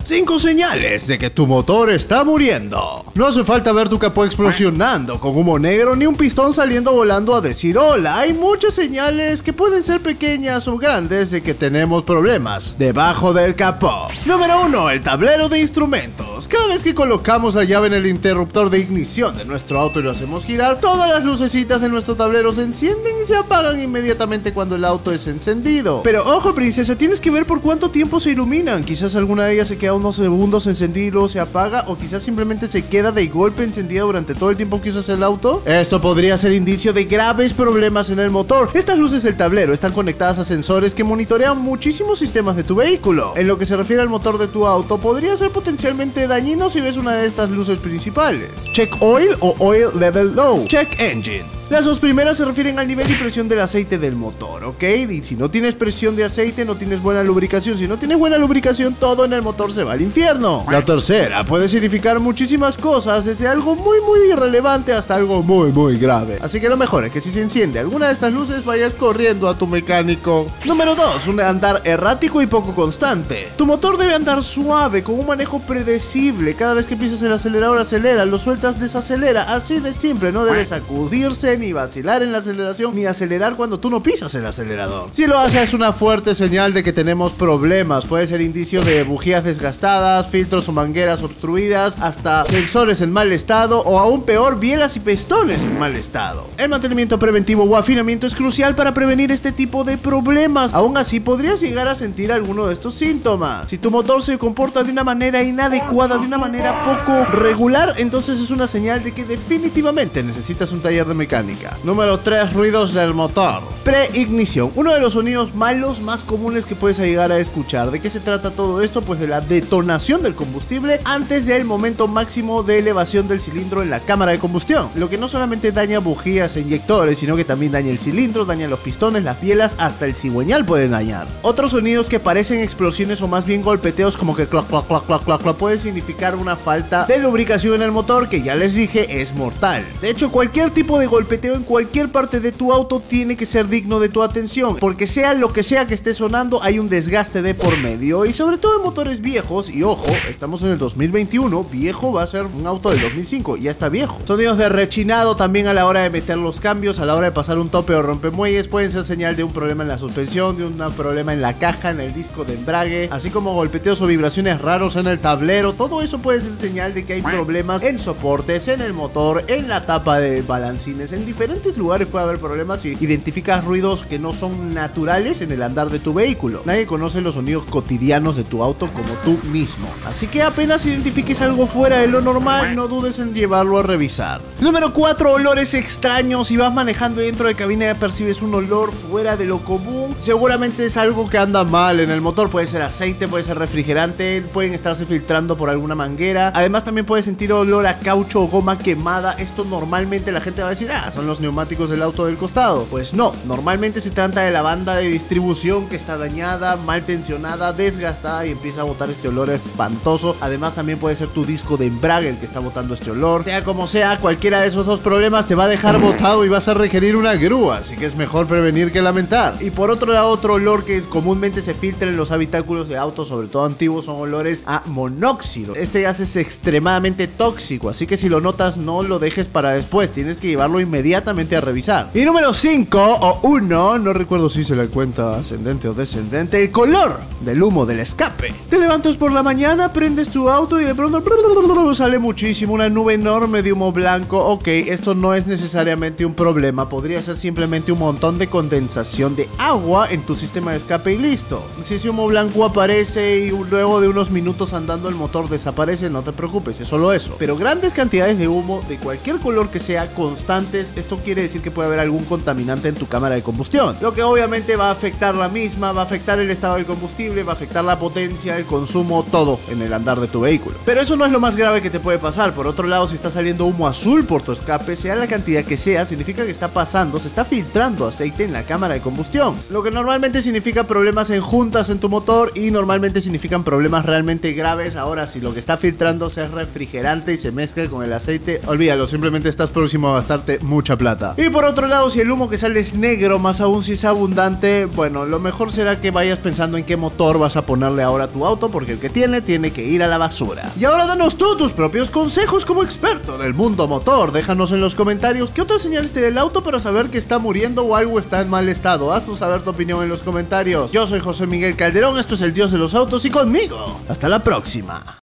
5 señales de que tu motor está muriendo. No hace falta ver tu capó explosionando con humo negro ni un pistón saliendo volando a decir hola. Hay muchas señales que pueden ser pequeñas o grandes de que tenemos problemas debajo del capó. Número 1. El tablero de instrumentos. Cada vez que colocamos la llave en el interruptor de ignición de nuestro auto y lo hacemos girar, todas las lucecitas de nuestro tablero se encienden y se apagan inmediatamente cuando el auto es encendido. Pero ojo, princesa, tienes que ver por cuánto tiempo se iluminan. Quizás alguna de ellas se queda unos segundos encendida y luego se apaga, o quizás simplemente se queda de golpe encendida durante todo el tiempo que usas el auto. Esto podría ser indicio de graves problemas en el motor. Estas luces del tablero están conectadas a sensores que monitorean muchísimos sistemas de tu vehículo. En lo que se refiere al motor de tu auto, podría ser potencialmente dañino si ves una de estas luces principales. Check Oil o Oil Level Low. Check Engine. Las dos primeras se refieren al nivel y presión del aceite del motor, ¿ok? Y si no tienes presión de aceite, no tienes buena lubricación. Si no tienes buena lubricación, todo en el motor se va al infierno. La tercera puede significar muchísimas cosas, desde algo muy irrelevante hasta algo muy grave. Así que lo mejor es que si se enciende alguna de estas luces, vayas corriendo a tu mecánico. Número 2. Un andar errático y poco constante. Tu motor debe andar suave, con un manejo predecible. Cada vez que pisas el acelerador, acelera, lo sueltas, desacelera. Así de simple, no debe sacudirse, ni vacilar en la aceleración, ni acelerar cuando tú no pisas el acelerador. Si lo hace, es una fuerte señal de que tenemos problemas. Puede ser indicio de bujías desgastadas, filtros o mangueras obstruidas, hasta sensores en mal estado, o aún peor, bielas y pistones en mal estado. El mantenimiento preventivo o afinamiento es crucial para prevenir este tipo de problemas. Aún así, podrías llegar a sentir alguno de estos síntomas. Si tu motor se comporta de una manera inadecuada, de una manera poco regular, entonces es una señal de que definitivamente necesitas un taller de mecánica. Número 3. Ruidos del motor. Preignición. Uno de los sonidos malos más comunes que puedes llegar a escuchar. ¿De qué se trata todo esto? Pues de la detonación del combustible antes del momento máximo de elevación del cilindro en la cámara de combustión. Lo que no solamente daña bujías e inyectores, sino que también daña el cilindro, daña los pistones, las bielas, hasta el cigüeñal pueden dañar. Otros sonidos que parecen explosiones o más bien golpeteos, como que clac, clac, clac, clac, clac, clac, puede significar una falta de lubricación en el motor, que ya les dije es mortal. De hecho, cualquier tipo de golpeteo en cualquier parte de tu auto tiene que ser digno de tu atención, porque sea lo que sea que esté sonando, hay un desgaste de por medio, y sobre todo en motores viejos. Y ojo, estamos en el 2021, viejo va a ser un auto del 2005, ya está viejo. Sonidos de rechinado también a la hora de meter los cambios, a la hora de pasar un tope o rompemuelles, pueden ser señal de un problema en la suspensión, de un problema en la caja, en el disco de embrague, así como golpeteos o vibraciones raros en el tablero. Todo eso puede ser señal de que hay problemas en soportes, en el motor, en la tapa de balancines. En diferentes lugares puede haber problemas si identificas ruidos que no son naturales en el andar de tu vehículo. Nadie conoce los sonidos cotidianos de tu auto como tú mismo, así que apenas identifiques algo fuera de lo normal, no dudes en llevarlo a revisar. Número 4. Olores extraños. Si vas manejando dentro de cabina y percibes un olor fuera de lo común, seguramente es algo que anda mal en el motor. Puede ser aceite, puede ser refrigerante, pueden estarse filtrando por alguna manguera. Además, también puedes sentir olor a caucho o goma quemada. Esto normalmente la gente va a decir, son los neumáticos del auto del costado. Pues no, normalmente se trata de la banda de distribución que está dañada, mal tensionada, desgastada, y empieza a botar este olor espantoso. Además, también puede ser tu disco de embrague el que está botando este olor. Sea como sea, cualquiera de esos dos problemas te va a dejar botado y vas a requerir una grúa, así que es mejor prevenir que lamentar. Y por otro lado, otro olor que comúnmente se filtra en los habitáculos de autos, sobre todo antiguos, son olores a monóxido. Este gas es extremadamente tóxico, así que si lo notas, no lo dejes para después, tienes que llevarlo inmediatamente a revisar. Y número 5 o 1, no recuerdo si se le cuenta ascendente o descendente, el color del humo del escape. Te levantas por la mañana, prendes tu auto y de pronto sale muchísimo, una nube enorme de humo blanco. Ok, esto no es necesariamente un problema, podría ser simplemente un montón de condensación de agua en tu sistema de escape y listo. Si ese humo blanco aparece y luego de unos minutos andando el motor desaparece, no te preocupes, es solo eso. Pero grandes cantidades de humo de cualquier color que sea constantes, esto quiere decir que puede haber algún contaminante en tu cámara de combustión, lo que obviamente va a afectar la misma, va a afectar el estado del combustible, va a afectar la potencia, el consumo, todo en el andar de tu vehículo. Pero eso no es lo más grave que te puede pasar. Por otro lado, si está saliendo humo azul por tu escape, sea la cantidad que sea, significa que está pasando, se está filtrando aceite en la cámara de combustión, lo que normalmente significa problemas en juntas en tu motor, y normalmente significan problemas realmente graves. Ahora, si lo que está filtrándose es refrigerante y se mezcla con el aceite, olvídalo, simplemente estás próximo a gastarte mucho mucha plata. Y por otro lado, si el humo que sale es negro, más aún si es abundante, bueno, lo mejor será que vayas pensando en qué motor vas a ponerle ahora a tu auto, porque el que tiene que ir a la basura. Y ahora danos tú tus propios consejos como experto del mundo motor. Déjanos en los comentarios qué otras señales te da el auto para saber que está muriendo o algo está en mal estado. Haznos saber tu opinión en los comentarios. Yo soy José Miguel Calderón, esto es el Dios de los Autos y conmigo. Hasta la próxima.